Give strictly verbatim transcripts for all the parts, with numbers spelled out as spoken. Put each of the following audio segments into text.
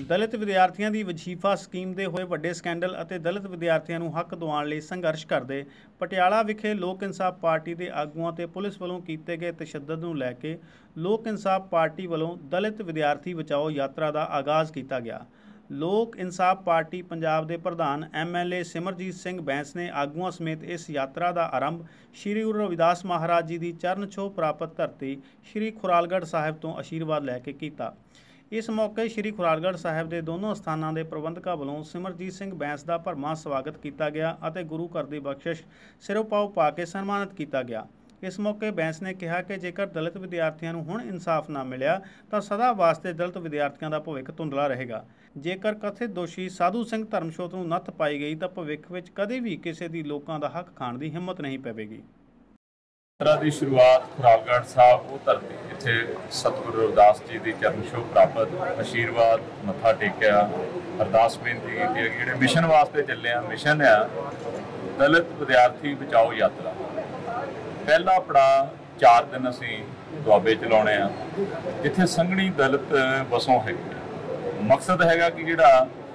दलित विद्यार्थियों की वजीफा स्कीम के होए वड्डे स्कैंडल और दलित विद्यार्थियों को हक दिवाउण लई संघर्ष करते पटियाला विखे लोक इंसाफ पार्टी के आगुआं ते पुलिस वालों किए गए तशद्दद नूं लैके लोक इंसाफ पार्टी वालों दलित विद्यार्थी बचाओ यात्रा का आगाज़ किया गया। लोक इंसाफ पार्टी पंजाब के प्रधान M L A Simarjit Singh Bains ने आगुआं समेत इस यात्रा का आरंभ श्री गुरु रविदास महाराज जी की चरण छोह प्राप्त धरती श्री खुरालगढ़ साहिब तो आशीर्वाद लैके किया। इस मौके श्री खुरालगढ़ साहिब के दोनों स्थानों के प्रबंधकों वालों सिमरजीत सिंह बैंस का भरवां स्वागत किया गया और गुरु घर की बख्शिश सिरों पाओ पा के सन्मानित किया गया। इस मौके बैंस ने कहा कि जेकर दलित विद्यार्थियों को हुण इंसाफ ना मिलिया तो सदा वास्ते दलित विद्यार्थियों का भविख धुंधला रहेगा। जेकर कथित दोषी साधु सिंह धर्मसोत नूं नत्थ पाई गई तो भविख विच कदे भी किसी की लोगों का हक खाण की हिम्मत नहीं पवेगी। यात्रा की शुरुआत खुरालगढ़ साहब वो धरती इत्थे सतगुरु रविदास जी की चरण छोह प्राप्त आशीर्वाद मत्था टेकिया अरदास बेनती की जिहड़े मिशन वास्ते चले आ मिशन आ दलित विद्यार्थी बचाओ यात्रा। पहला पड़ाव चार दिन असी दुआबे चलाने आ जिथे संघनी दलित बसों है। मकसद हैगा कि जिहड़ा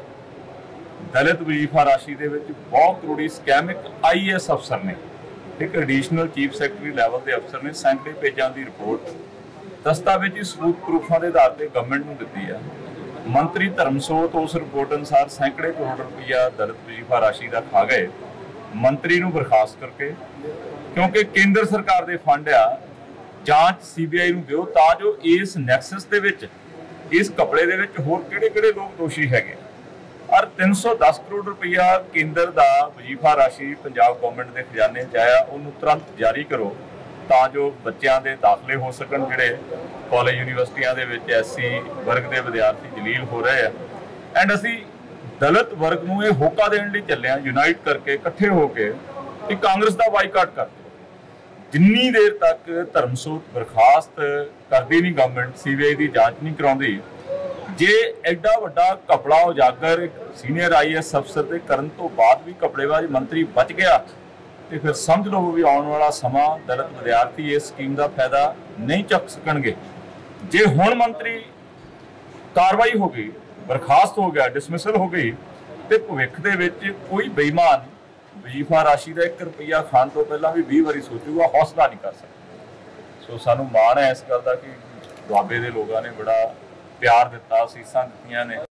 दलित वजीफा राशि दे विच बहुत करोड़ी स्कैमिक आई एस अफसर ने एक एडिशनल चीफ सैकटरी लैवल के अफसर ने सैकड़े पेजा की रिपोर्ट दस्तावेजी सबूत प्रूफों के आधार पर गवर्नमेंट को दी है। मंत्री धर्मसोत उस रिपोर्ट अनुसार सैकड़े करोड़ रुपया दलित वजीफा राशि का खा गए। मंत्री को बर्खास्त करके क्योंकि केंद्र सरकार के फंड आ जांच सी बी आई को दो ताजो इस नैक्सस के विच इस कपड़े के विच होर किहड़े किहड़े लोग दोषी है और तीन सौ दस करोड़ रुपया केंद्र का वजीफा राशि पंजाब गवर्नमेंट के खजाने च आया उन्होंने तुरंत जारी करो ताजो बच्चों के दाखले हो सकन। जिहड़े कॉलेज यूनिवर्सिटियां दे विच एस सी वर्ग के विद्यार्थी जलील हो रहे हैं एंड असी दलित वर्ग नूं इह होका देण लई चले आ यूनाइट करके इकट्ठे होके कि कांग्रेस का बाईकाट कर जिन्नी देर तक धर्मसोत बर्खास्त करती नहीं गवर्नमेंट सी बी आई की जांच नहीं कराउंदी जे एडा वड्डा कपड़ा उजागर सीनियर आई एस अफसर के करन तो बाद भी कपड़ेबाज मंत्री बच गया तो फिर समझ लो भी आने वाला समा दलित विद्यार्थी इस स्कीम का फायदा नहीं चक सकणगे। जे हुण मंत्री कार्रवाई हो गई बर्खास्त हो गया डिसमिसल हो गई तो भविख दे विच कोई बेईमान वजीफा राशि का एक रुपया खाण तो पहला भी बीस बारी सोचूगा हौसला नहीं कर सकता। सो सानू माण है इस गल का कि दुआबे के लोगों ने बड़ा प्यार दिता सीसां दित्तियां ने।